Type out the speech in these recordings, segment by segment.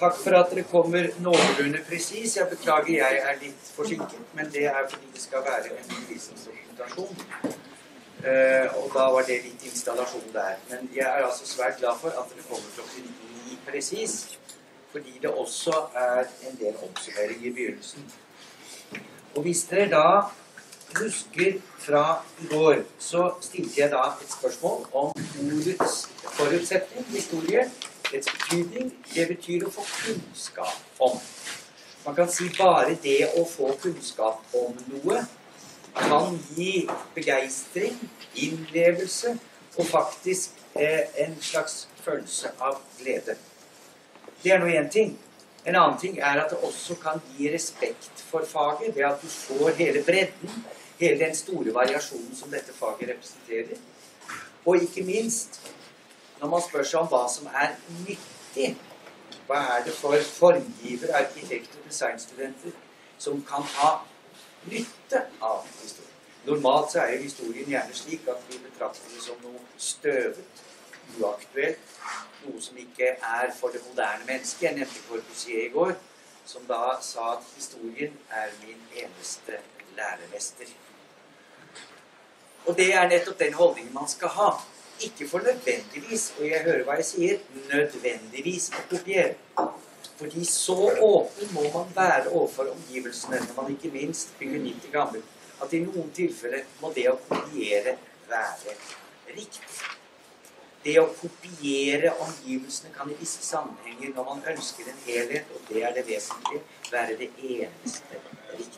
Takk for at dere kommer noenlunde presis. Jeg beklager, jeg litt forsinket, men det fordi det skal være en undervisningsdokumentasjon. Og da var det litt installasjon der. Men jeg altså svært glad for at dere kommer klokken 9 presis, fordi det også en del oppsummering i begynnelsen. Og hvis dere da husker fra i går, så stilte jeg da et spørsmål om ordets forutsetning, historie, dets betydning. Det betyr å få kunnskap om. Man kan si bare det å få kunnskap om noe kan gi begeistring, innlevelse og faktisk en slags følelse av glede. Det noe en ting. En annen ting at det også kan gi respekt for faget, ved at du får hele bredden, hele den store variasjonen som dette faget representerer. Og ikke minst, når man spør seg om hva som nyttig, hva det for formgiver, arkitekt- og designstudenter som kan ha nytte av historien. Normalt så jo historien gjerne slik at vi betrakter det som noe støvet, uaktuelt, noe som ikke for det moderne mennesket. Jeg nevnte Corbusier i går, som da sa at historien min eneste læremester. Og det nettopp den holdningen man skal ha. Ikke for nødvendigvis, og jeg hører hva jeg sier, nødvendigvis å kopiere. Fordi så åpen må man være overfor omgivelsene, når man ikke minst bygger nytt og gammelt, at i noen tilfeller må det å kopiere være riktig. Det å kopiere omgivelsene kan i visse sammenhenger, når man ønsker en helhet, og det det vesentlige, være det eneste riktige.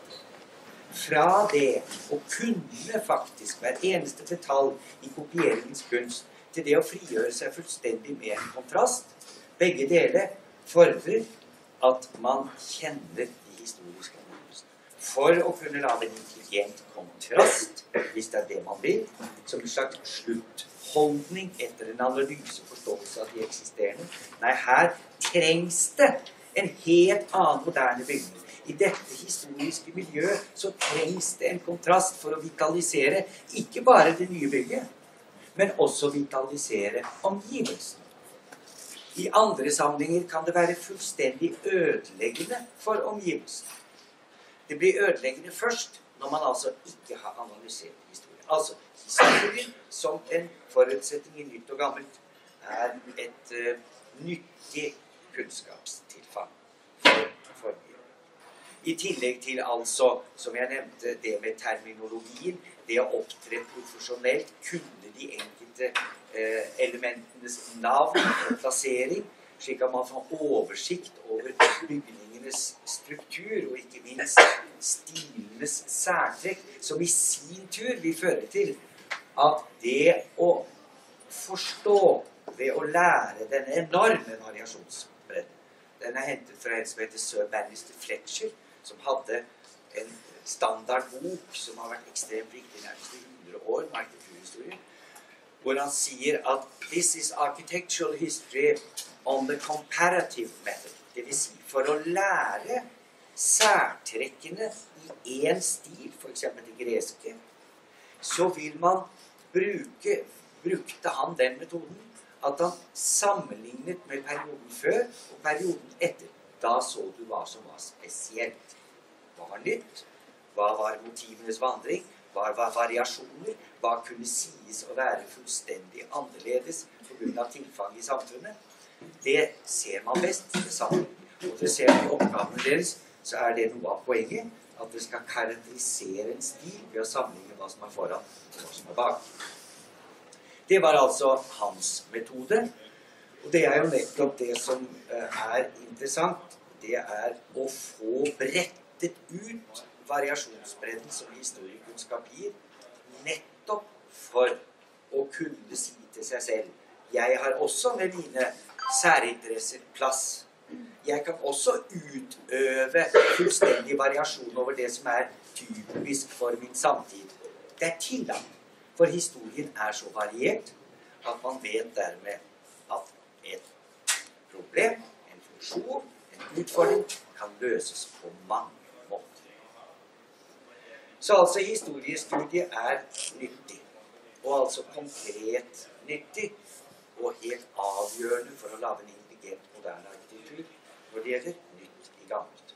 Fra det å kunne faktisk hver eneste detalj i kopieringens kunst, til det å frigjøre seg fullstendig med en kontrast, begge deler fordrer at man kjenner de historiske omgivelsene. For å kunne lage en intelligent kontrast, hvis det man vil, som en slags sluttholdning etter en analyse og forståelse av de eksisterende. Nei, her trengs det en helt annen moderne bygning. I dette historiske miljøet så trengs det en kontrast for å vitalisere ikke bare det nye bygget, men også vitalisere omgivelsen. I andre sammenhenger kan det være fullstendig ødeleggende for omgivelsen. Det blir ødeleggende først når man altså ikke har analysert historien. Altså, historien som en forutsetning i nytt og gammelt et nyttig kunnskapstilfang for omgivelsen. I tillegg til altså, som jeg nevnte, det med terminologien, det å opptre profesjonelt, kunne de enkelte elementenes navn og plassering, slik at man får oversikt over bygningenes struktur, og ikke minst stilenes særtrekk, som i sin tur vil føre til at det å forstå ved å lære denne enorme variasjonsbredden, den hentet fra en som heter Sir Bannister Fletcher, som hadde en standardbok som har vært ekstremt viktig nærmest i 100 år med arkitekturhistorie, hvor han sier at «This is architectural history on the comparative method». Det vil si, for å lære særtrekkene i en stil, for eksempel det greske, så vil man brukte han den metoden at han sammenlignet med perioden før og perioden etter. Da så du hva som var spesielt. Hva var nytt? Hva var motivenes vandring? Hva var variasjoner? Hva kunne sies å være fullstendig annerledes på grunn av tilfang i samfunnet? Det ser man best i det sammen. Og det ser man i oppgavene deres, så det noe av poenget, at det skal karakterisere en stil ved å sammenligne hva som foran og hva som bak. Det var altså hans metode. Og det jo nettopp det som interessant. Det å få brettet ut variasjonsbredden som historiekunnskap gir, nettopp for å kunne si til seg selv, jeg har også med mine særinteresser plass. Jeg kan også utøve fullstendig variasjon over det som typisk for min samtid. Det tillatt, for historien så variert at man vet dermed at et problem, en funksjon, en utfordring kan løses på mange måter. Så altså historiestudiet nyttig, og altså konkret nyttig, og helt avgjørende for å lage en intelligent moderne arkitektur, når det gjelder nytt i gammelt.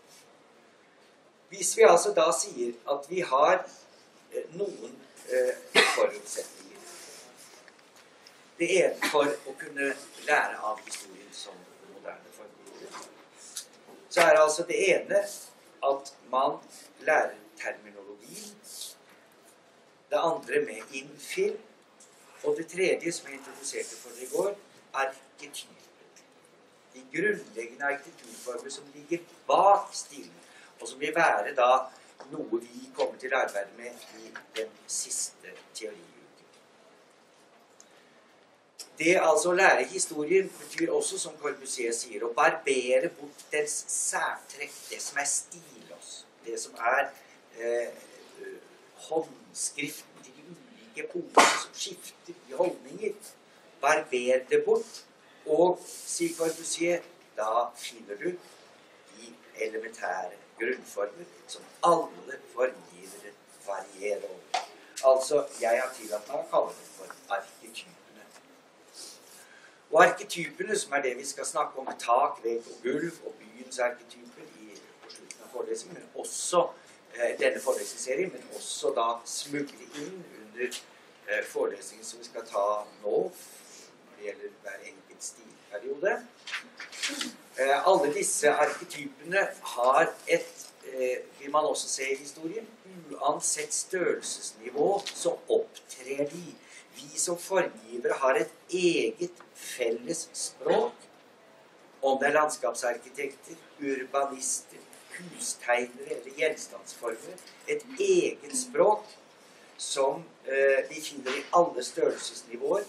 Hvis vi altså da sier at vi har noen forutsetninger, det ene for å kunne lære av historien som moderne formidler, så altså det ene at man lærer terminologi, det andre med innfill, og det tredje som jeg introduserte for dere i går, arketyper. De grunnleggende arkitekturformer som ligger bak stilen, og som vil være da noe vi kommer til å arbeide med i den siste teoriuken. Det altså å lære historien betyr også, som Corbusier sier, å barbere bort dens særtrekk, det som stilos, det som håndskriften til de ulike epoker som skifter i holdninger. Barber det bort, og, sier Corbusier, da finner du de elementære grunnformer som alle formgivere varierer over. Altså, jeg har tillatt meg å kalle det for arketypene. Og arketypene, som det vi skal snakke om, tak, vegg og gulv, og byens arketyper på slutten av forelesningen, men også denne forelesningsserien, men også da smugle inn under forelesningen som vi skal ta nå, når det gjelder hver enkelt stilperiode. Alle disse arketypene har vil man også se i historien, uansett størrelsesnivå, så opptrer de. Vi som formgivere har et eget felles språk, om det landskapsarkitekter, urbanister, hustegnere eller gjenstandsformere, et eget språk som vi finner i alle størrelsesnivåer,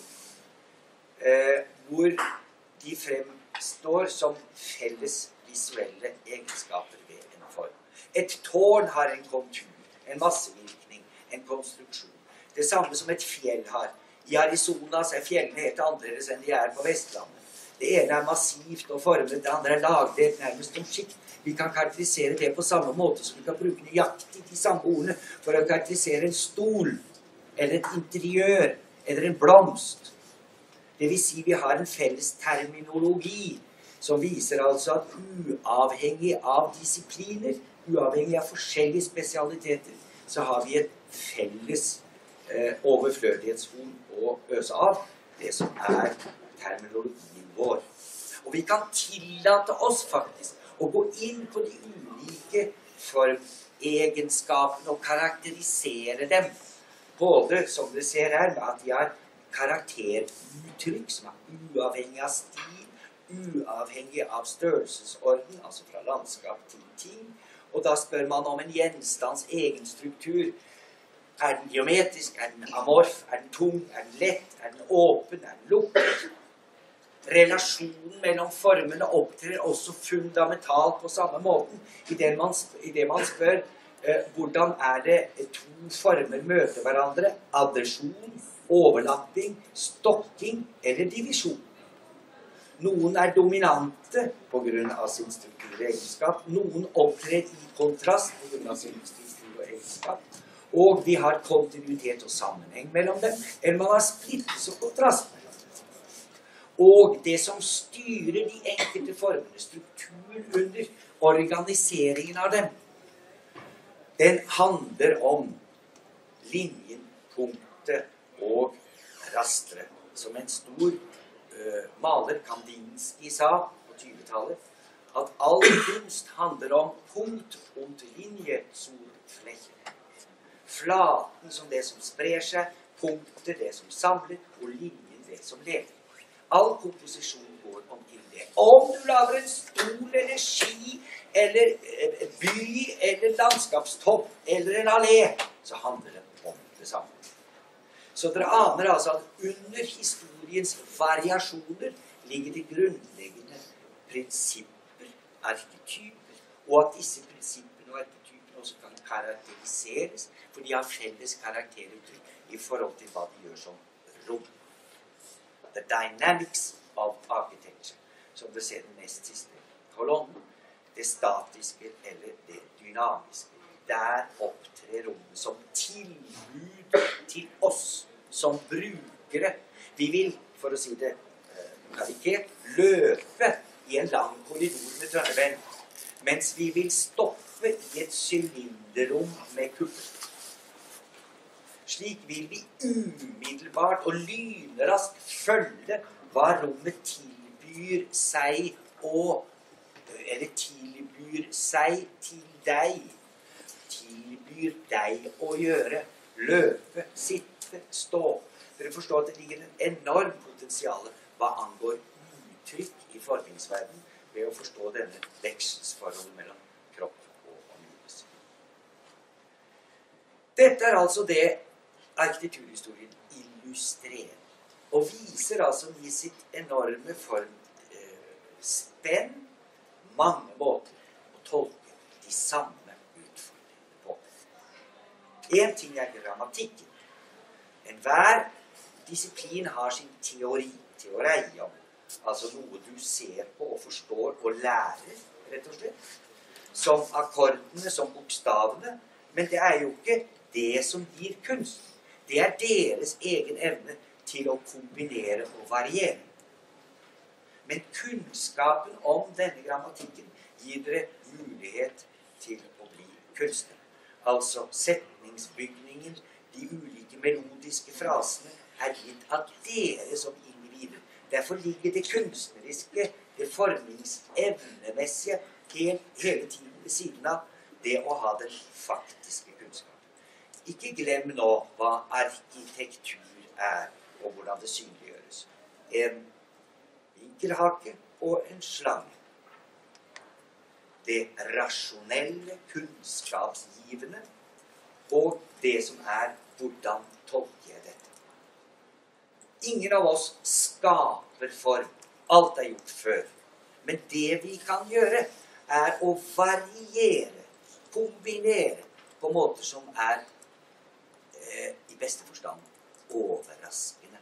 hvor de fremstår som felles visuelle egenskaper ved en form. Et tårn har en kontur, en massevirkning, en konstruksjon. Det samme som et fjell har. I Arizona er fjellene helt annerledes enn de på Vestlandet. Det ene massivt og formet, det andre lagdelt nærmest som skikt. Vi kan karakterisere det på samme måte som vi kan bruke nøyaktig de samme ordene for å karakterisere en stol, eller et interiør, eller en blomst. Det vil si vi har en felles terminologi som viser altså at uavhengig av disipliner, uavhengig av forskjellige spesialiteter, så har vi et felles overflødighetshorn å øse av, det som terminologien vår. Og vi kan tillate oss faktisk å gå inn på de ulike formegenskapene og karakterisere dem, både som dere ser her, med at de har karakteruttrykk som uavhengig av stil, uavhengig av størrelsesorden, altså fra landskap til ting. Og da spør man om en gjenstands egen struktur. Er den geometrisk? Er den amorf? Er den tung? Er den lett? Er den åpen? Er den lukket? Relasjonen mellom formene opptrer også fundamentalt på samme måten, i det man spør hvordan det to former møter hverandre, addersjon, overlapping, stokking eller divisjon. Noen dominante på grunn av sin struktur og egenskap, noen opptrer i kontrast på grunn av sin struktur og egenskap, og de har kontinuitet og sammenheng mellom dem, eller man har splittelse og kontrast mellom dem. Og det som styrer de enkelte formene, strukturen under organiseringen av dem, den handler om linjen, punktet og rastret. Som en stor maler Kandinsky sa på 20-tallet, at all kunst handler om punkt und linje zur Fläche. Flaten som det som sprer seg, punktet det som samler, og linjen det som leder. All komposisjon går omkring det. Om du lager en stol eller ski, eller by, eller landskapstopp, eller en allé, så handler det om det samme. Så dere aner altså at under historiens variasjoner ligger det grunnleggende prinsipper, arketyper, og at disse prinsippene og arketypene også kan karakteriseres, for de har felles karakteruttrykk i forhold til hva de gjør som rom. The dynamics of architecture, som det ser den nest siste kolonnen, det statiske eller det dynamiske. Der opptrer rommet som tilbud til oss som brukere. Vi vil, for å si det karikert, løpe i en lang korridor med tønnevenn, mens vi vil stoppe i et sylinderrom med kuppel. Slik vil vi umiddelbart og lynraskt følge hva rommet tilbyr seg til deg. Tilbyr deg å gjøre. Løpe, sitte, stå. Dere forstår at det ligger en enorm potensial hva angår uttrykk i formingsverden ved å forstå denne vekselsforholdet mellom kropp og omgivelse. Dette er altså det arkitekturhistorien illustrerer, og viser altså i sitt enorme formspenn mange måter å tolke de samme utfordringene på. En ting er grammatikken. Enhver disiplin har sin teoreia, altså noe du ser på og forstår og lærer, rett og slett, som akkordene, som bokstavene, men det er jo ikke det som gir kunst. Det er deres egen evne til å kombinere og variere. Men kunnskapen om denne grammatikken gir dere mulighet til å bli kunstnere. Altså setningsbygningen, de ulike melodiske frasene er gitt av dere som individer. Derfor ligger det kunstneriske, det formingsevnemessige hele tiden ved siden av det å ha den faktiske kunnskapen. Ikke glem nå hva arkitektur er, og hvordan det synliggjøres. En vinkelhake og en slange. Det rasjonelle, kunnskapsgivende, og det som er hvordan tolker jeg dette. Ingen av oss skaper form. Alt er gjort før. Men det vi kan gjøre, er å variere, kombinere på måter som er i beste forstand overraskende.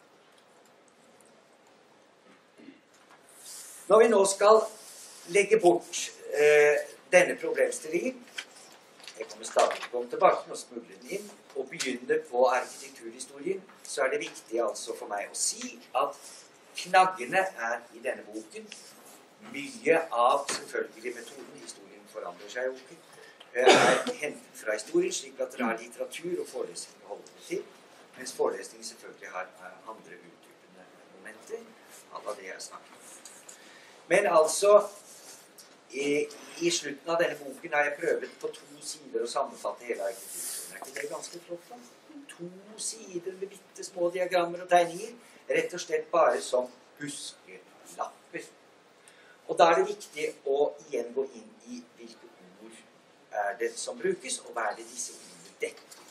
Når vi nå skal legge bort denne problemstillingen, jeg kommer stadig til å komme tilbake og smugle den inn, og begynne på arkitekturhistorien, så er det viktig altså for meg å si at knaggene er i denne boken. Mye av selvfølgelig metoden, historien forandrer seg jo ikke, er hentet fra historien, slik at dere har litteratur og forelesninger å holde det til, mens forelesningen selvfølgelig har andre utdypende momenter av det jeg snakker om. Men altså, i slutten av denne boken har jeg prøvet på 2 sider å sammenfatte hele arkitekturen. Er ikke det ganske flott da? 2 sider med bitte små diagrammer og tegninger, rett og slett bare som huskelapper. Og da er det viktig å igjen gå inn i hvilke ord er det som brukes, og hva er det disse ordene dekker.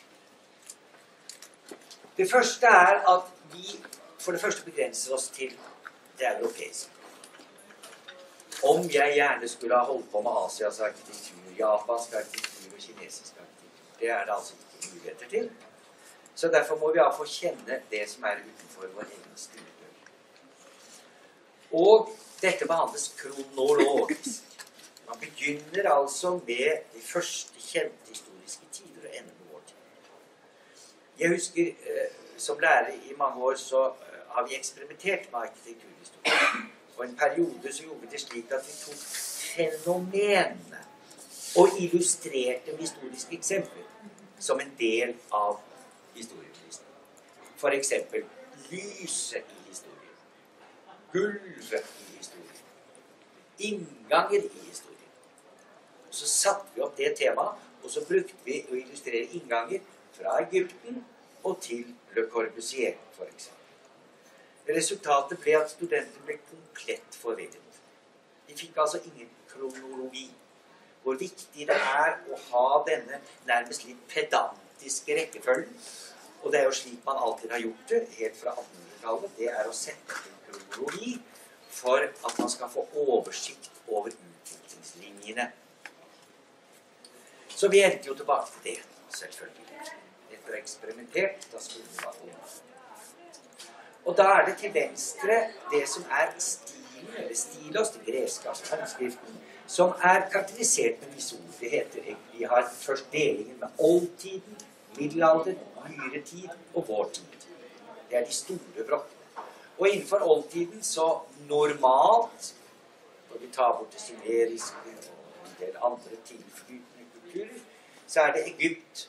Det første er at vi for det første begrenser oss til det europeiske. Om jeg gjerne skulle ha holdt på med Asias arkitektur, japansk arkitektur og kinesisk arkitektur, det er det altså ikke muligheter til. Så derfor må vi få kjenne det som er utenfor vår egen stuedør. Og dette behandles kronologisk. Man begynner altså med de første kjente historiske tider og ender med vår tid. Jeg husker, som lærer i mange år, så har vi eksperimentert med arkitekturhistorie. Og en periode så gjorde vi det slik at vi tok fenomenene og illustrerte med historiske eksempler som en del av historieundervisningen. For eksempel lyset i historien, gulvet i historien, innganger i historien. Så satte vi opp det temaet, og så brukte vi å illustrere innganger fra Egypten og til Le Corbusier, for eksempel. Resultatet ble at studenter ble komplett forvirret. De fikk altså ingen kronologi. Hvor viktig det er å ha denne nærmest litt pedantiske rekkefølgen, og det er jo slik man alltid har gjort det, helt fra 1800-tallet, det er å sette en kronologi for at man skal få oversikt over utviklingslinjene. Så vi endte jo tilbake til det, selvfølgelig. Etter eksperimentert, da skulle vi bare om. Og da er det til venstre det som er stilen, eller stilos, det greske, altså håndskriften, som er karakterisert med disse ord. Det heter, vi har først delingen med oldtiden, middelalder, nyere tid og vår tid. Det er de store blokkene. Og innenfor oldtiden så normalt vi tar bort det sumeriske og en del andre tilflytende kulturer, så er det Egypt,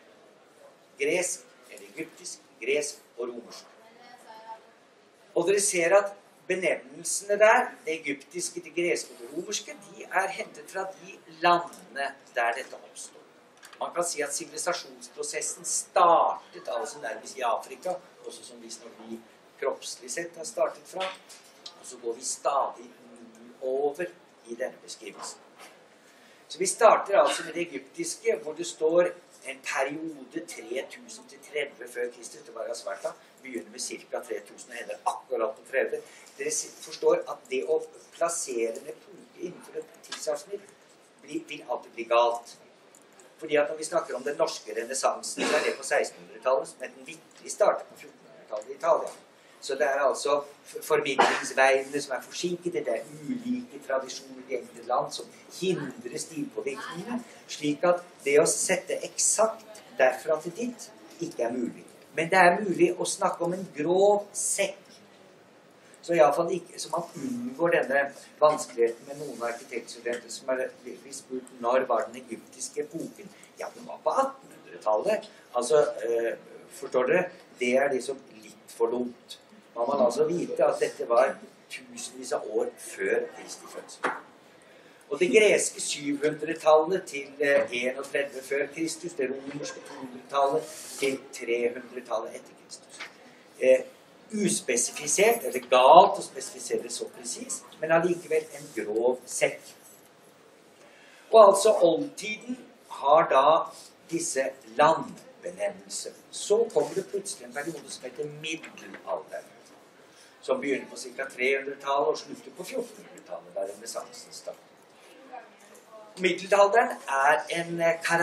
gresk, eller egyptisk, gresk og romersk. Og dere ser at benevnelsene der, det egyptiske, det greske og det romerske, de er hentet fra de landene der dette oppstår. Man kan si at sivilisasjonsprosessen startet altså nærmest i Afrika, også som vi kroppslig sett har startet fra, og så går vi stadig over i denne beskrivelsen. Så vi starter altså med det egyptiske, hvor det står en periode 3000 til 30 før Kristus, det var Sverta, begynner med ca. 3000 og ender akkurat på 30. Dere forstår at det å plassere en epoke innenfor et tidsavsnitt vil alltid bli galt. Fordi at når vi snakker om den norske renessansen, så er det på 1600-tallet, men den virkelig starter på 1400-tallet i Italia. Så det er altså formidlingsveiene som er forsinket, det er ulike tradisjoner i enkelte land som hindrer stilpåvirkningene, slik at det å sette eksakt derfra til dit ikke er mulig. Men det er mulig å snakke om en grov sekk. Så i alle fall ikke, så man unngår denne vanskeligheten med noen arkitektstudenter som er spurt når var den egyptiske epoken. Ja, den var på 1800-tallet. Altså, forstår dere, det er liksom litt for dumt. Man må altså vite at dette var tusenvis av år før Kristi fødsel. Og det greske 700-tallet til 31 før Kristus, det romerske 200-tallet til 300-tallet etter Kristus. Uspesifisert, eller galt å spesifisere det så precis, men allikevel en grov sekk. Og altså oldtiden har da disse landbenevnelser. Så kommer det plutselig en periode som heter middelalderen, som begynner på ca. 300-tallet og slutter på 1400-tallet, der renessansen starter. Middelalderen er en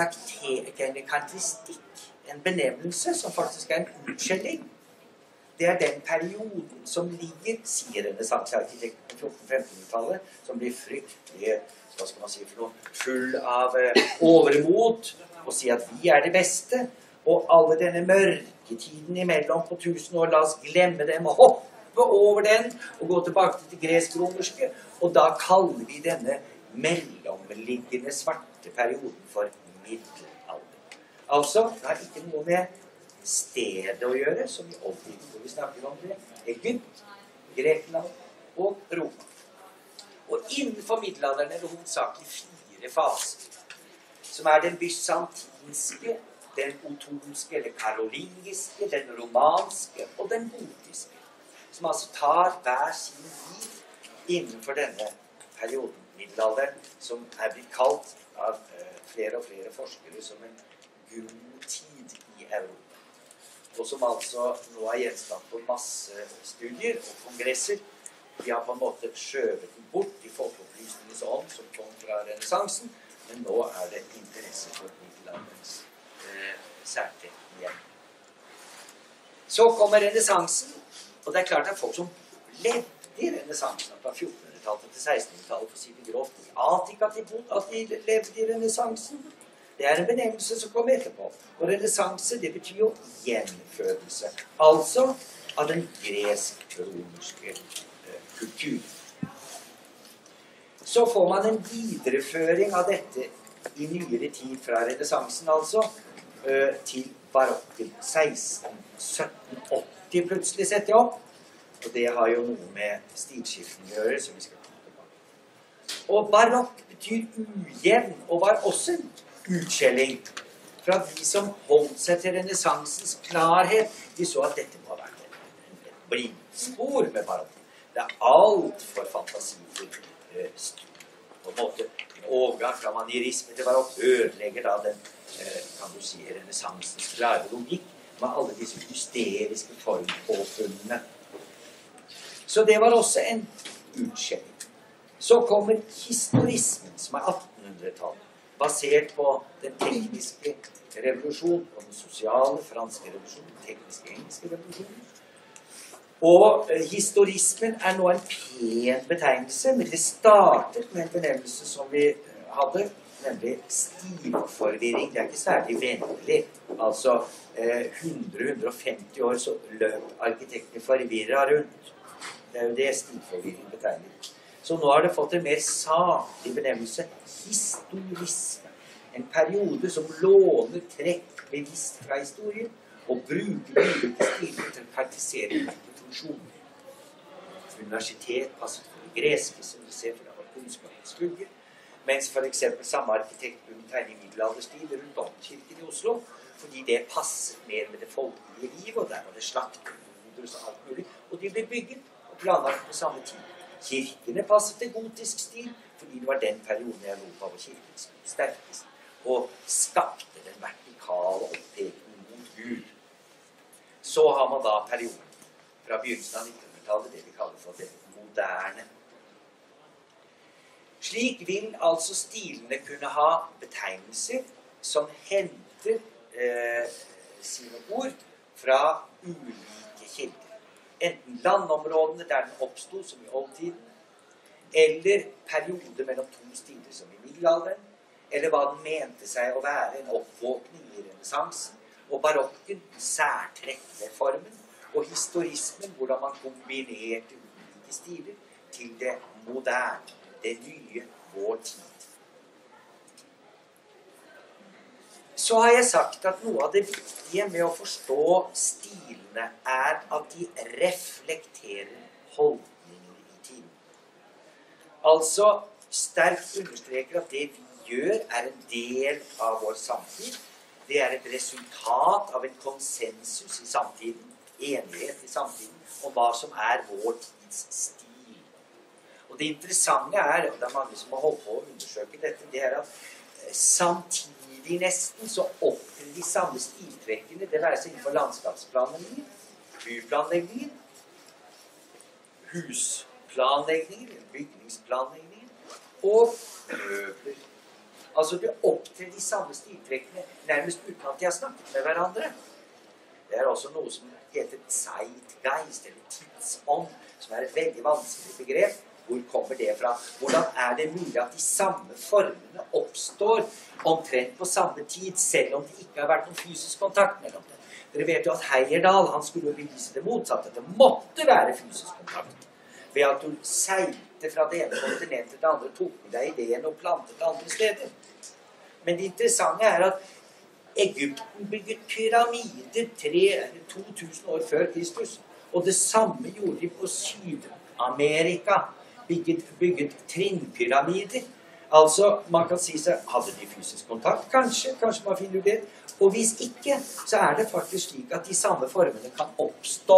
karakteristikk, en benevnelse som faktisk er en utskjelling. Det er den perioden som ligger, sier renessansearkitekten på 1400-1500-tallet, som blir fryktelig, hva skal man si for noe, full av overmot, og sier at vi er det beste, og alle denne mørketiden imellom på 1000 år, la oss glemme dem og hoppe over den, og gå tilbake til det gresk-romerske, og da kaller vi denne mellomliggende svarte perioden for middelalder. Altså, det har ikke noe med stedet å gjøre, som i oldtiden, hvor vi snakker om det, Egypt, Grekland og Roma. Og innenfor middelalderen er det hovedsakelig 4 faser, som er den bysantinske, den otonske eller karolingiske, den romanske og den gotiske, som altså tar hver sin tid innenfor denne perioden middelalderen, som er blitt kalt av flere og flere forskere som en god tid i Europa. Og som altså nå er gjenstand for masse studier og kongresser. De har på en måte skjøvet den bort i folkeopplysningens ånd som kom fra renessansen, men nå er det interesse for middelalderens særtrekk igjen. Så kommer renessansen, og det er klart at folk som levde i renessansen fra 1400-tallet til 1600-tallet, for å si det grovt, de Attika til Bod, at de levde i renessansen. Det er en benevnelse som kommer etterpå. Og renessanse, det betyr jo gjenfødelse. Altså av den gresk-romerske kultur. Så får man en videreføring av dette i nyere tid fra renessansen, altså, til barokken. 1780 plutselig setter jeg opp. Og det har jo noe med stilskiften å gjøre, som vi skal komme tilbake. Og barokk betyr ujevn, og var også en utskjelling fra de som holdt seg til renessansens klarhet. De så at dette må ha vært et blindspor med barokken. Det er alt for fantasifull på en måte en overgang fra manierisme til barokk ødelegger da den, kan du si, renessansens klare logikk med alle disse hysteriske formpåfunnene. Så det var også en utskjelling. Så kommer historismen, som er 1800-tallet. Basert på den tekniske revolusjonen, og den sosiale franske revolusjonen, den tekniske engelske revolusjonen. Og historismen er nå en pen betegnelse, men det startet med en benevnelse som vi hadde, nemlig stilforvirring. Det er ikke særlig vennlig. Altså 100-150 år så løp arkitektene forvirret rundt. Det er jo det stilforvirring betegner. Så nå har det fått en mer saklig benevnelse, historisme. En periode som låner trekk bevisst fra historien, og bruker ulike stiler til å karakterisere ulike funksjoner. Universitet passet for det greske, som vi ser for det var kunnskapens skugge, mens for eksempel samme arkitekt kunne tegne i middelalderstil rundt domkirken i Oslo, fordi det passet mer med det folkelige liv, og der var det slaktehoder og alt mulig, og de ble bygget og planlagt på samme tid. Kirkene passet til gotisk stil, fordi det var den perioden i Europa hvor kirken sto sterkest, og skapte den vertikale opppekningen mot Gud. Så har man da perioden fra begynnelsen av 1900-tallet, det vi kaller for det moderne. Slik vil altså stilene kunne ha betegnelser som henter sine ord fra ulike kilder. Enten landområdene der den oppstod, som i oldtiden, eller perioder mellom to stiler, som i middelalderen, eller hva den mente seg å være en oppvåkning i renessansen, og barokken, særtrekk ved formen, og historismen, hvordan man kombinerte ulike stiler til det moderne, det nye, vår tid. Så har jeg sagt at noe av det viktige med å forstå stilene er at de reflekterer holdninger i tiden. Altså sterkt understreker at det vi gjør er en del av vår samtid. Det er et resultat av en konsensus i samtiden, enighet i samtiden, om hva som er vår tids stil. Og det interessante er, og det er mange som har holdt på å undersøke dette, det er at samtidig nesten så opptrer de samme stiltrekkene, det være seg innenfor landskapsplanleggingen, byplanleggingen, husplanleggingen, bygningsplanleggingen, og møbler. Altså det opptrer de samme stiltrekkene nærmest uten at de har snakket med hverandre. Det er også noe som heter zeitgeist, eller tidsånd, som er et veldig vanskelig begrep. Hvor kommer det fra? Hvordan er det mulig at de samme formene oppstår omtrent på samme tid, selv om det ikke har vært noen fysisk kontakt mellom dem? Dere vet jo at Heyerdahl, han skulle jo bevise det motsatte, at det måtte være fysisk kontakt. Ved at du seilte fra det ene kontinentet til det andre, tok med deg ideen og plantet andre steder. Men det interessante er at Egypten bygget pyramider 2000 år før Kristus, og det samme gjorde de på Syd-Amerika. Bygget trinnpyramider. Altså, man kan si seg, hadde de fysisk kontakt? Kanskje man finner det. Og hvis ikke, så er det faktisk slik at de samme formene kan oppstå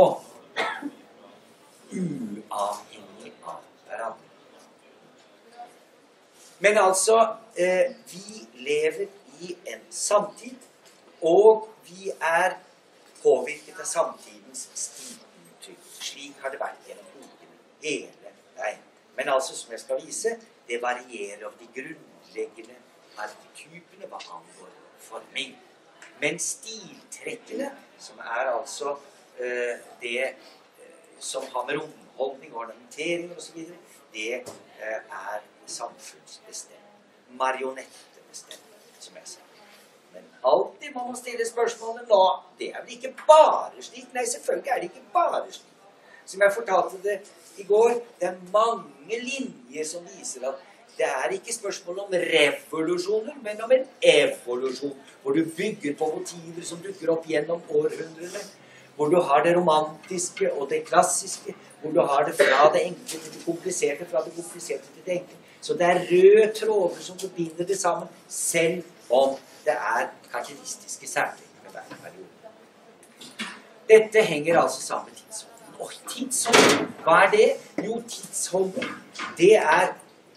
uavhengig av hverandre. Men altså, vi lever i en samtid, og vi er påvirket av samtidens stiluttrykk. Slik har det vært gjennom ukene hele veien. Men altså, som jeg skal vise, det varierer over de grunnleggende arketypene hva angår forming. Men stiltrekkene, som er altså det som har med romholdning, ornamentering og så videre, det er samfunnsbestemt. Marionettebestemt, som jeg sa. Men alltid må man stille spørsmålet nå. Det er vel ikke bare slik? Nei, selvfølgelig er det ikke bare slik. Som jeg fortalte det i går, det er mange linjer som viser at det er ikke spørsmål om revolusjoner, men om en evolusjon, hvor du bygger på motiver som dukker opp gjennom århundrene, hvor du har det romantiske og det klassiske, hvor du har det fra det enkle til det kompliserte, fra det kompliserte til det enkle. Så det er røde tråder som forbinder det sammen, selv om det er karakteristiske særtrekk med hver periode. Dette henger altså sammen med tidsholdning. Og tidsholdning, hva er det? Jo, tidsholdning, det er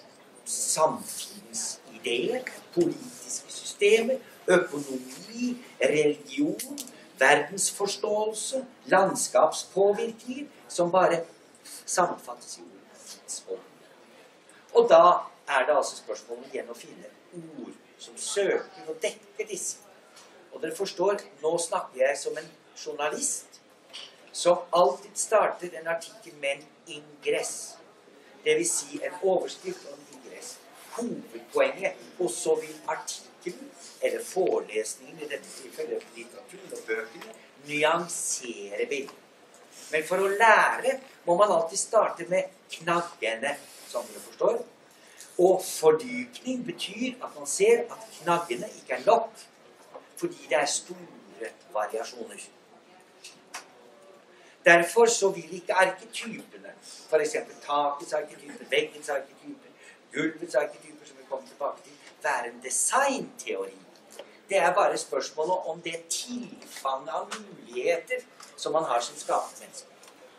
samtidens ideer, politiske systemer, økonomi, religion, verdensforståelse, landskapspåvirkninger, som bare sammenfattes i tidsholdning. Og da er det altså spørsmålet igjen å finne ord som søker og dekker disse. Og dere forstår, nå snakker jeg som en journalist, som alltid starter en artikkel med en ingress. Det vil si en overskrift og en ingress. Hovedpoenget, og så vil artikkelen, eller forelesningen i dette tilfellet, litteraturen og bøkene, nyansere bildet. Men for å lære må man alltid starte med knaggene, som dere forstår. Og fordykning betyr at man ser at knaggene ikke nok, fordi det store variasjoner. Derfor så vil ikke arketypene, for eksempel takets arketyper, veggens arketyper, gulvets arketyper, som vi kommer tilbake til, være en designteori. Det bare spørsmålet om det tilfanget av muligheter som man har som skapende menneske.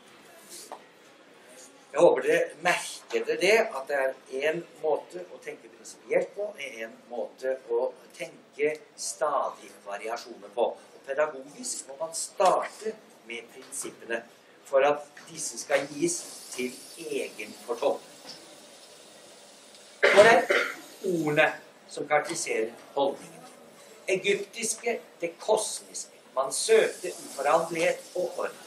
Jeg håper dere merker det, at det en måte å tenke prinsipielt på, en måte å tenke stadig variasjoner på. Og pedagogisk må man starte med prinsippene, for at disse skal gis til egen fortolkning. Og det ordene som karakteriserer holdningen. Egyptiske, det kosmiske. Man søkte uforanderlighet og orden.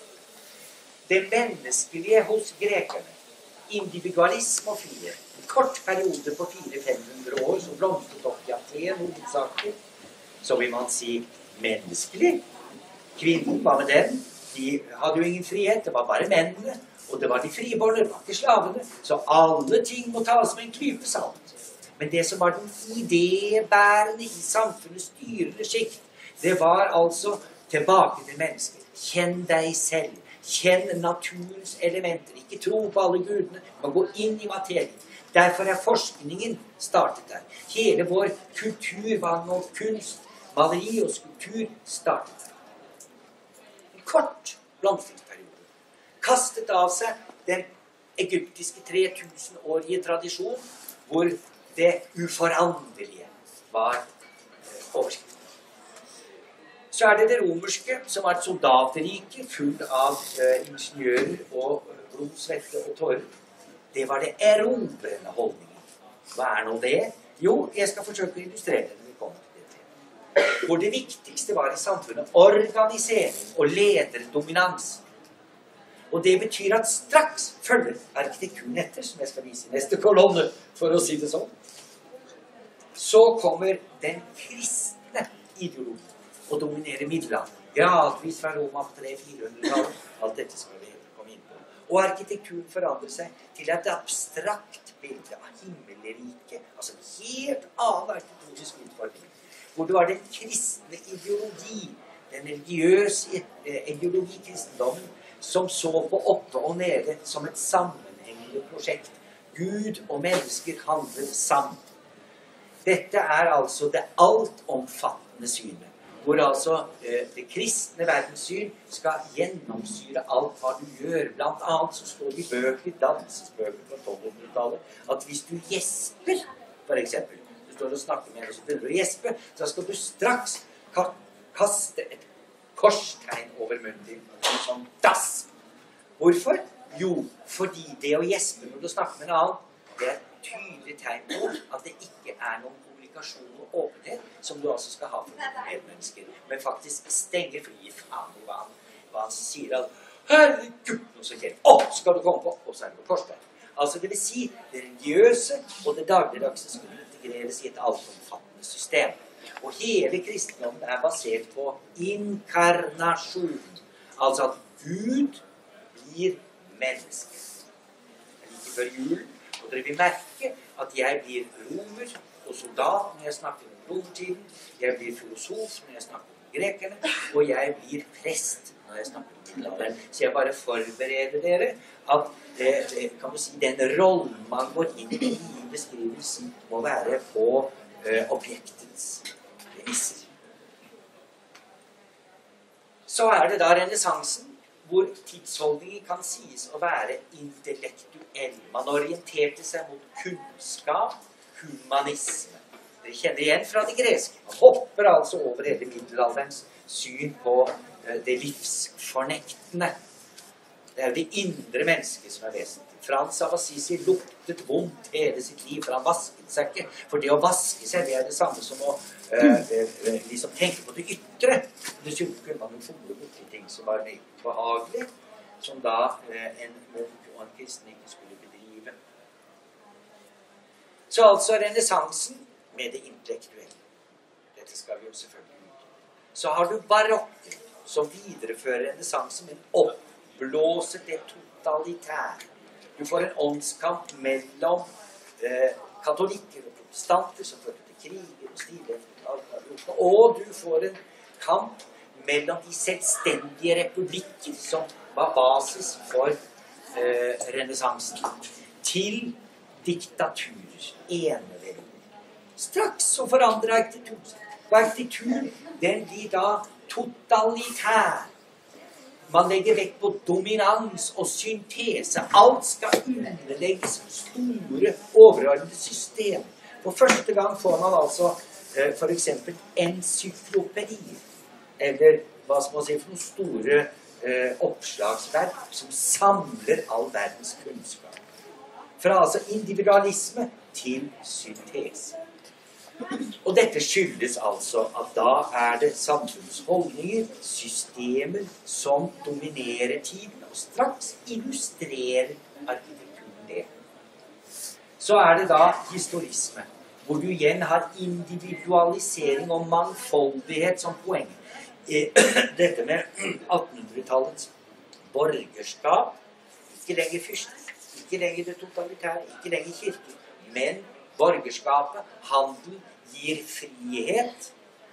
Det menneskelige hos grekerne, individualisme og frihet. En kort periode på 400-500 år som blomstret opp i Aten hovedsakelig, så vil man si menneskelig. Kvinnen, hva med den? De hadde jo ingen frihet, det var bare mennene, og det var de friborne, det var ikke slavene, så alle ting må tas med en klype salt. Men det som var den idébærende i samfunnets styrende skikt, det var altså tilbake til mennesket. Kjenn deg selv, kjenn naturens elementer, ikke tro på alle gudene, men gå inn i materien. Derfor forskningen startet der. Hele vår kultur, hva nå kunst, maleri og skulptur startet der. Kort blomstringsperiode. Kastet av seg den egyptiske 3000-årige tradisjon, hvor det uforanderlige var overskriften. Så det det romerske, som var et soldaterrike, full av ingeniører og blod, svette og tårer. Det var det erobrende holdningen. Hva nå det? Jo, jeg skal forsøke å illustrere det når vi kommer til det. Hvor det viktigste var i samfunnet organisering og lederdominans. Og det betyr at straks følger arkitekturen etter, som jeg skal vise i neste kolonne, for å si det sånn. Så kommer den kristne ideologien og dominerer middelalderen. Gradvis fra Roma på 300-400-tallet. Alt dette skal vi komme inn på. Og arkitekturen forandrer seg til et abstrakt bilde av himmelriket, altså en helt annen arkitektonisk utfordring, hvor det var den kristne ideologi, den religiøse ideologi, kristendommen, som så på oppe og nede som et sammenhengende prosjekt. Gud og mennesker handler sammen. Dette altså det altomfattende synet, hvor altså det kristne verdenssyn skal gjennomsyre alt hva du gjør. Blant annet så står det i bøker, dansesbøker fra 1200-tallet, at hvis du gjesper, for eksempel, du står og snakker med en, og så begynner du å gjespe, så skal du straks kaste et korstegn over munnen din, en sånn dass. Hvorfor? Jo, fordi det å gjespe når du snakker med en annen, det et tydelig tegn på at det ikke noen kommunikasjon og åpenhet som du altså skal ha for dine medmennesker, men faktisk stenger for å gi faen i hva han sier at herregud, noe så kjent, skal du komme på, og så det på korstegn. Altså det vil si, det religiøse og det dagligdagse skulle integreres i et altomfattende system. Og hele kristendommen basert på inkarnasjon. Altså at Gud blir menneske. Like før julen, og dere vil merke at jeg blir romer og soldat når jeg snakker om romertiden, jeg blir filosof når jeg snakker om grekerne, og jeg blir prest når jeg snakker om middelalderen. Så jeg bare forbereder dere at kan du si, den rollen man går inn i beskrivelsen må være på objektets premisser. Så det da renessansen, hvor tidsholdningen kan sies å være intellektuell. Man orienterte seg mot kunnskap, humanisme. Dere kjenner igjen fra det greske. Man hopper altså over hele middelalderens syn på det livsfornektende. Det det indre mennesket som vesentlig. Frans av Assisi luktet vondt hele sitt liv, for han vasket seg ikke. For det å vaske seg, det det samme som å liksom tenke på det ytre. Dessuten kunne man jo fôre bort i ting som var behagelig, som da en munk og en kristen ikke skulle bedrive. Så altså renessansen med det intellektuelle. Dette skal vi jo selvfølgelig ut. Så har du barokken, som viderefører renessansen, men opp blåser det totalitære. Du får en åndskamp mellom katolikker og protestanter som fører til kriger og stiligheter. Og du får en kamp mellom de selvstendige republikker som var basis for renessansen, til diktaturer, enevelde. Straks så forandrer arkitektur. Og arkitektur, den blir da totalitær. Man legger vekt på dominans og syntese. Alt skal underlegges store, overordnede system. For første gang får man altså for eksempel encyklopedi, eller hva skal man si for noen store oppslagsverk som samler all verdens kunnskap. Fra altså individualisme til syntese. Og dette skyldes altså at da er det samfunnsholdninger, systemer som dominerer tiden, og straks illustrerer arkitekturen det. Så er det da historisme, hvor du igjen har individualisering og mangfoldighet som poeng. Dette med 1800-tallets borgerskap, ikke lenger fyrster, ikke lenger det totalitære, ikke lenger kirke, men borgerskapet, handel, gir frihet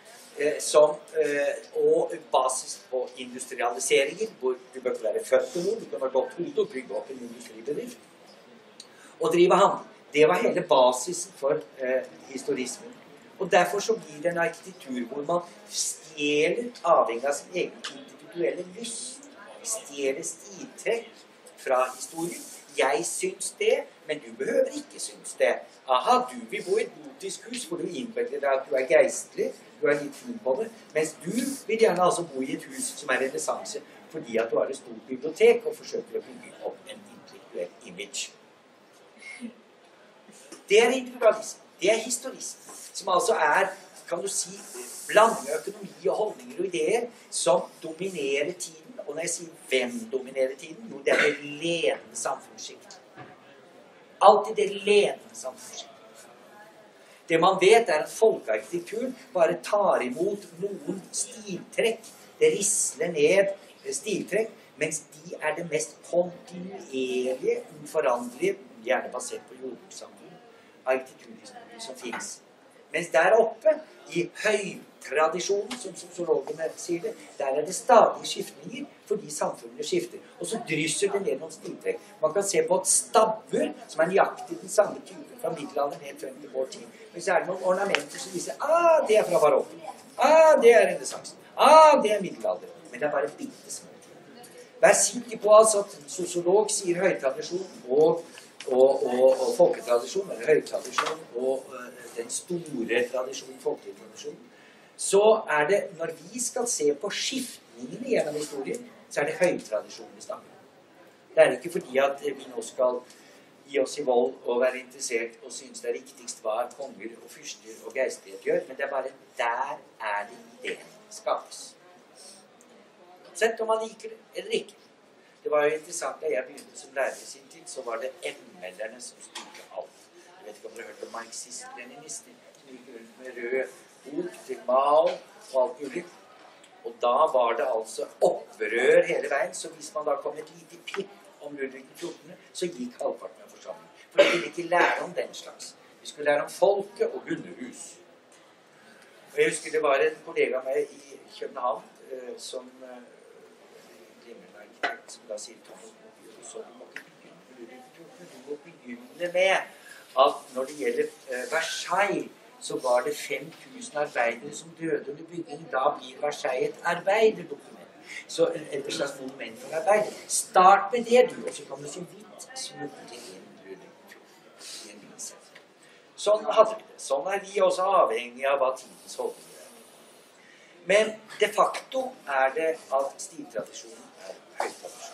og basis på industrialiseringer, hvor du bør ikke være født til noe, du kan ha godt hode og bygge opp en industribedrift, og drive handel. Det var hele basisen for historismen. Og derfor så blir det en arkitektur hvor man stjeler, avhengig av sin egen individuelle lyst, stjeler stiltrekk fra historien. Jeg syns det, men du behøver ikke synes det. Aha, du vil bo i et gotisk hus hvor du innbiller deg at du er geistlig, du er litt fin på det, mens du vil gjerne altså bo i et hus som er renessanse, fordi at du har et stort bibliotek og forsøker å bygge opp en intellektuell image. Det er individualisme, det er historisme, som altså er, kan du si, blanding av økonomi og holdninger og ideer som dominerer tiden. Og når jeg sier hvem dominerer tiden, jo, det er det ledende samfunnsskikt. Alltid det ledende samfunnsskikt. Det man vet er at folkearkitekturen bare tar imot noen stiltrekk. Det risler ned stiltrekk, mens de er det mest kontinuerlige, uforanderlige, gjerne basert på jordbrukssamfunn, arkitekturhistorie som finnes. Mens der oppe, i høytradisjonen, som sosiologene sier det, der er det stadig skiftninger, fordi samfunnet skifter. Og så drysser det ned noen stiltrekk. Man kan se på et stabbur, som er nøyaktig den samme typen fra middelalderen helt frem til vår tid. Men så er det noen ornamenter som viser, det er fra barokken. Det er renessansen. Det er middelalder. Men det er bare bittesmå. Vær sikker på altså at en sosiolog sier høytradisjon og folketradisjon, eller høytradisjon og den store tradisjonen, folkelige tradisjonen, så er det, når vi skal se på skiftningene gjennom historien, så er det høytradisjonen vi snakker om. Det er ikke fordi at vi nå skal gi oss i vold og være interessert og synes det er riktigst hva konger og fyrster og geistlighet gjør, men det er bare der er det ideen skapes. Sett om man liker det eller ikke. Det var jo interessant da jeg begynte som lærer i sin tid, så var det ML-erne som styrte alt. Jeg vet ikke om dere har hørt om marxist-leninister, som gikk rundt med rød bok til Mao og alt mulig. Og da var det altså opprør hele veien, så hvis man da kom et lite pip om Ludvig XIV, så gikk halvparten av forsamlingen. For de ville ikke lære om den slags. Vi skulle lære om folket og hundehus. Og jeg husker det var en kollega av meg i København, som da sier Thomas, så du må begynne med at når det gjelder Versailles, så var det 5000 arbeidere som døde under byggingen. Da blir Versailles et arbeiderdokument. Så et slags monument for arbeider. Start med det, du, og så kan du så vidt smutte inn i en vinsett. Sånn hadde vi det. Sånn er vi også avhengig av hva tidens holdninger er. Men de facto er det at stiltradisjonen er høytradisjon.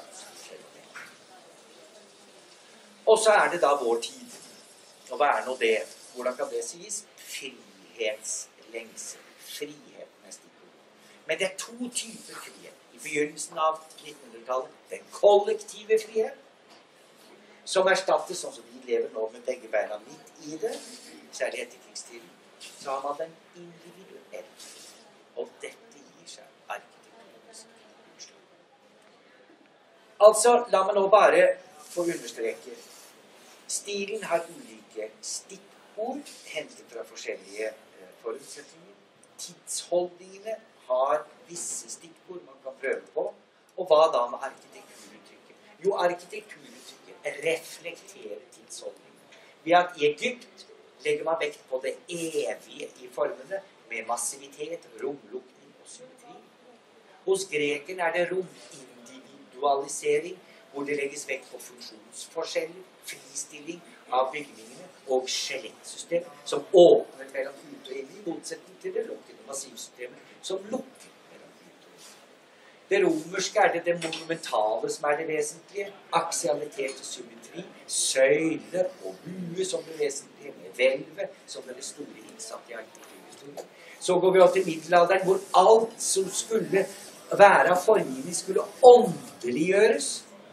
Og så er det da vår tid. Og hva er nå det? Hvordan kan det sies? Frihetslengsel. Friheten er stikkordet. Men det er to typer frihet. I begynnelsen av 1900-tallet, den kollektive frihet, som erstattes sånn som vi lever nå med begge beina midt i det, særlig etter krigstiden, så har man den individuelle. Og dette gir seg arkitekturens utslag. Altså, la meg nå bare få understreke. Stilen har ulike stikkord, hentet fra forskjellige forutsetninger. Tidsholdningene har visse stikkord man kan prøve på. Og hva da med arkitekturuttrykket? Jo, arkitekturuttrykket reflekterer tidsholdningen. Ved at i Egypt legger man vekt på det evige i formene, med massivitet, romlukning og symmetri. Hos grekerne er det romindividualisering, hvor det legges vekt på funksjonsforskjeller, fristilling av bygningene og skjelettsystem, som åpner mellom ut og inn, i motsetning til det lukkede massivsystemet, som lukker mellom ut og inn. Det romerske er det monumentale som er det vesentlige, aksialitet og symmetri, søyler og bue som det vesentlige, med hvelvet som det store innsatt i arkitekturhistorien. Så går vi opp til middelalderen, hvor alt som skulle være av formgivning skulle åndeliggjøres,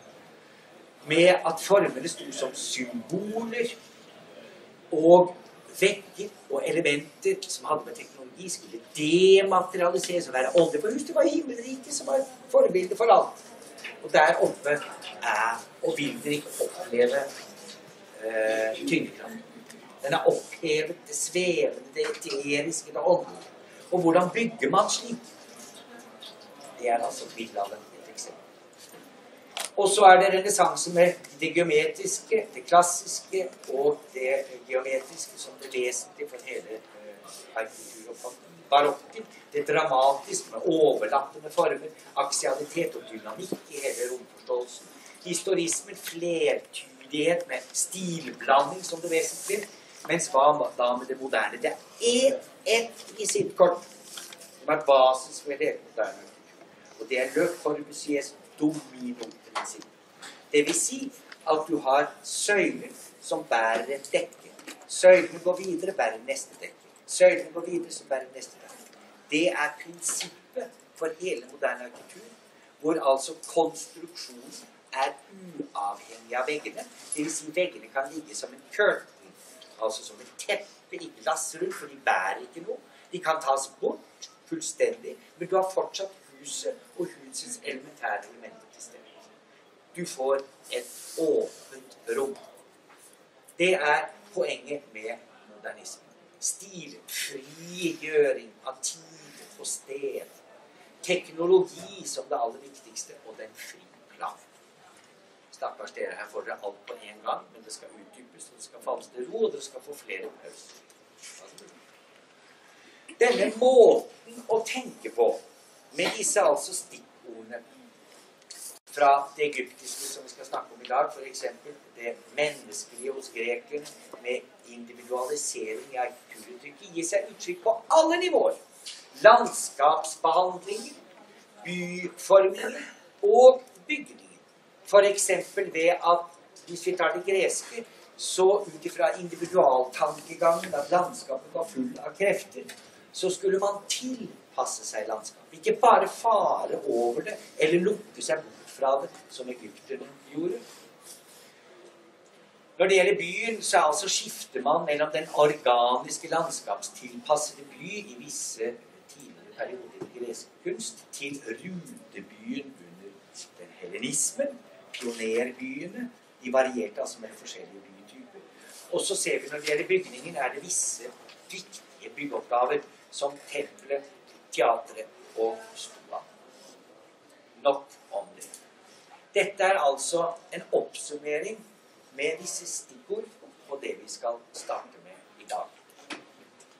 med at formene stod som symboler, og vegger og elementer som hadde med teknologi skulle dematerialiseres og være åndelig. For husk, det var himmelriket som var forbildet for alt. Og der oppe og vil dere ikke oppleve tyngdekraft. Den er opphevet, det svevende, det eteriske, det åndelige. Og hvordan bygger man slik? Det er altså middelalderen et eksempel. Og så er det renessanse med det geometriske, det klassiske og det geometriske som det vesentlige for hele arkitekturoppfatningen. Barokken, det dramatiske med overlappende former, aksialitet og dynamikk i hele romforståelsen. Historismen, flertydighet med stilblanding som det vesentlige. Mens hva da med det moderne? Det er ett visittkort som er basis for det moderne. Og det er Le Corbusiers dominoprinsipp. Det vil si at du har søyler som bærer et dekke. Søylene går videre, bærer neste dekke. Søylene går videre, så bærer neste dekke. Det er prinsippet for hele moderne arkitektur, hvor altså konstruksjonen er uavhengig av veggene. Det vil si veggene kan ligge som en curtain, altså som et teppe i glassrull, for de bærer ikke noe. De kan tas bort fullstendig, men du har fortsatt huset og husets elementære elementer til stede. Du får et åpent rom. Det er poenget med modernismen. Stilfrigjøring av tid og sted. Teknologi som det aller viktigste, og den fri plan. Stakkars dere, her får dere alt på en gang, men det skal utdypes, det skal falles til ro, og dere skal få flere pauser. Denne måten å tenke på, med disse altså stikkordene fra det egyptiske som vi skal snakke om i dag, for eksempel det menneskelige hos grekerne med individualisering i arkitekturuttrykket, gir seg uttrykk på alle nivåer. Landskapsbehandlinger, byforminger og bygninger. For eksempel ved at, hvis vi tar det greske, så ut ifra individualtankegangen at landskapet var full av krefter, så skulle man tilpasse seg landskapet. Ikke bare fare over det, eller lukke seg bort fra det, som egypterne gjorde. Når det gjelder byen, så altså skifter man mellom den organiske landskapstilpassede by i visse tidligere perioder i gresk kunst, til rutebyen under den hellenismen, pionerbyene. De varierte altså mellom forskjellige bytyper. Og så ser vi når det gjelder bygningen, er det visse viktige byggeoppgaver, som tempelet, teatret og stoa. Nok om det. Dette er altså en oppsummering med visse stikkord på det vi skal starte med.